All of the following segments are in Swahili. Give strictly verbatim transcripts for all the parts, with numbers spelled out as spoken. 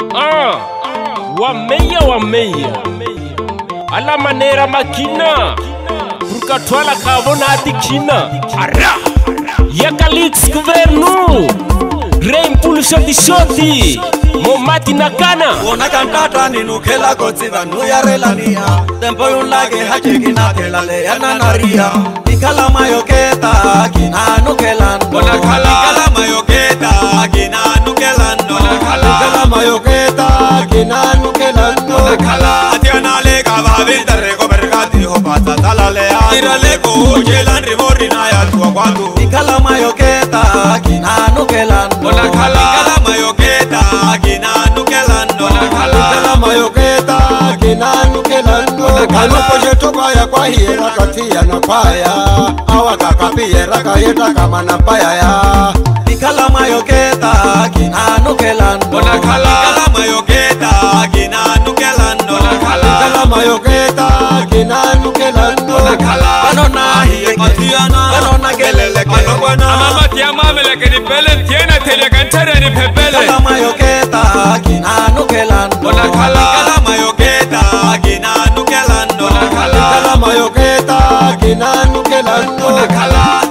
Ah, wameia wameia ala manera makina Burkatwala kavona atikina Ara Yakalix governo Reimpulso di shoti Momati nakana Ona cantata ni nukela kotsiva nuyarelania Tempo yunlage hacheki na telale yananaria Ikala mayoketa kina nukelan Ona kala Ikala mayoketa kina nukelan Ona kala Ikala mayoketa kina nukelan Ona kala Atiana lega vavinta rego bergati hopata talalea Tira lego ujelan rimori na ya tuwa kwatu Ikala mayoketa kina nukelan Ona kala Ikala mayoketa kina nukelan Ona kala Ikala mayoketa kina nukelan Ona kala Anupo jetu kwaya kwa hiera katia na kwaya Awa kakapiera kayeta kama na paya ya Ikala mayoketa kina nukelan Ona kala Ikala mayoketa kina nukelan Ona kala Ikala mayoketa kina nukelan Ona kala Anona hiye Matiana Anona gelele Anona Mama tiama meleke ni pele tiena tele kantere ni pepele Ikala mayoketa kina nukelan Ona kala Ikala mayoketa kina nukelan Ona kala Ikala mayoketa kina nukelan Ona kala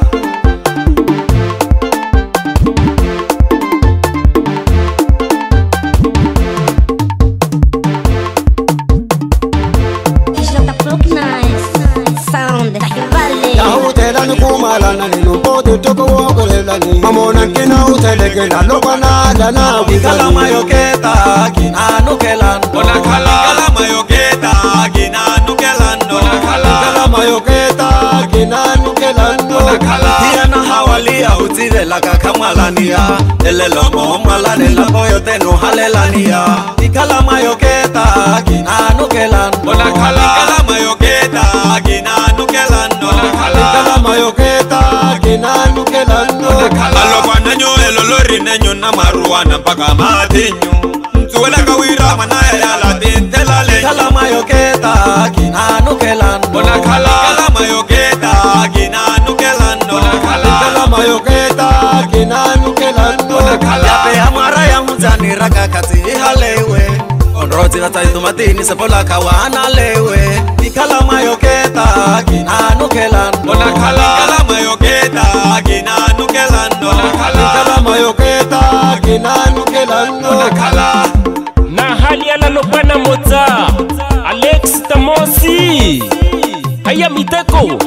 Kumalana ni lupote toko wakolelani Mamona kina utelegela lokwana lana Ikala mayoketa kina nukelan Ona kala Ikala mayoketa kina nukelan Ona kala Ikala mayoketa kina nukelan Ona kala Tiana hawalia utile laka kamalania Elelo mo malane la boyo tenu halelania Ikala mayoketa kina nukelan Ona kala Ikala mayoketa kina nukelan Ona kala Ikala mayoketa kina nukelan Ona kala Alokwana nyo elolori nenyo na maruana mpaka matinyo Mtuwela kawira manaya ya latin telale Ikala mayoketa kina nukelan Ona kala Ikala mayoketa kina nukelan Ona kala Ikala mayoketa kina nukelan Ona kala Yape amara ya muzani raka kati ihalewe Onroti na taitu matini sepola kawana lewe Ikala mayoketa kina nukelan Ona kala Ikala mayoketa kina nukelan Ona kala Ikala mayoketa kina nukelan Ona kala Na hali ala lopana moza Alex Tamosi Haya miteko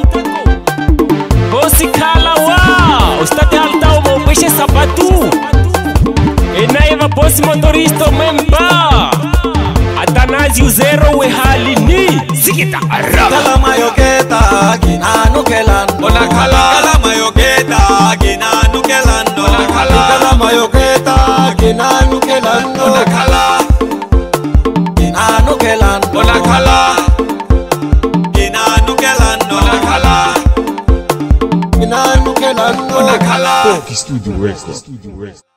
Bosi kala wa Ostate alta omo peshe sapatu Enaeva bosi motoristo memba Atanasio zero we hali ni Sikita arra Ikala mayoketa kina nukelan Ona kala Ikala mayoketa kina nukelan Ona kala Ikala mayoketa kina nukelan Ona kala Kina nukelan Ona kala Kina nukelan Ona kala Kina nukelan Ona kala Studio Records.